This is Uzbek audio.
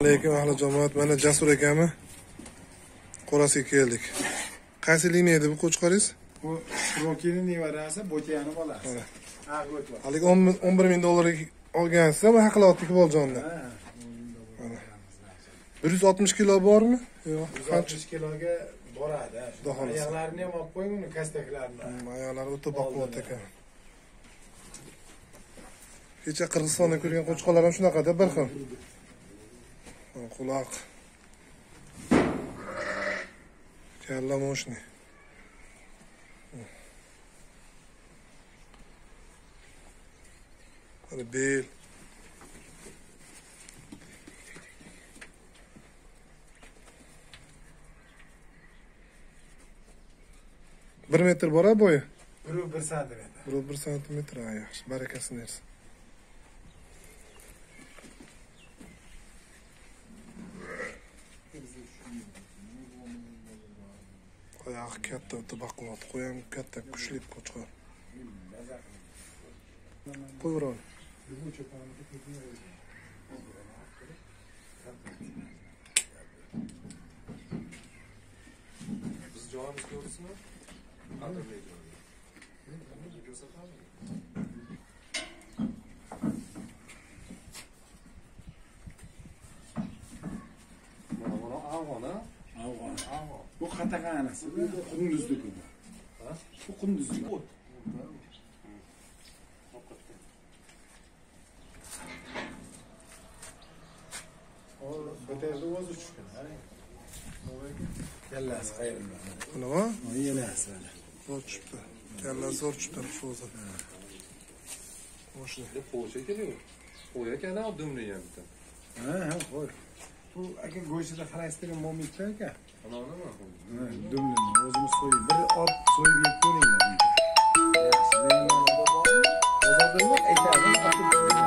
Lekin ahli jamoat mana Jasur akami Qorasiga keldik. Qaysi liniya edi bu qo'chqoringiz? Bu Rokining nevarasi, Bo'tiyani bolasi. Hali 11 ming dollarga olgansiz, bu haqlotlik bo'ljonda. 160 kilo bormi? Yo'q, 160 kiloga boradi. Oyoqlarini ham olib qo'ying, uni kastaklarini. Oyoqlari o'ta baquvvat ekan. Kecha Qirg'izistonda ko'rgan qo'chqorlar ham shunaqada bir xil. Quloq. Kalla moshni. Hadi bel. Bir metr bora bo'yi? 1 santimetr. 1 santimetr, yaxshi, barakasini bersin. Oyog'i katta, o'ta baquvvat, qo'yam katta, kuchli qo'chqor. Qo'yvering. Biz joyimiz ko'rsizmi? Qadrli joy. Mana Afg'on, ha? Afg'on. Bu qatag'anasi, bu qunduzligi bu. Ha? Bu qunduzligi. Batazda o'zi tushgan. Kallasi qayerda? Nima? Yelasi mana. Zo'r tushibdi. Kallasi zo'r tushibdi shu o'zi. Moshni. Qo'ycha kerak. Qo'y ekan, dumni ham bitta. Ha, qo'y. Bu aka go'shtida xolesterin bo'lmaydi aka. Ana nima? Dumni o'zimiz so'yib, bir ot so'yib yeb ko'ringlar. Yaxshi. Bozorda yo'q, aytadi.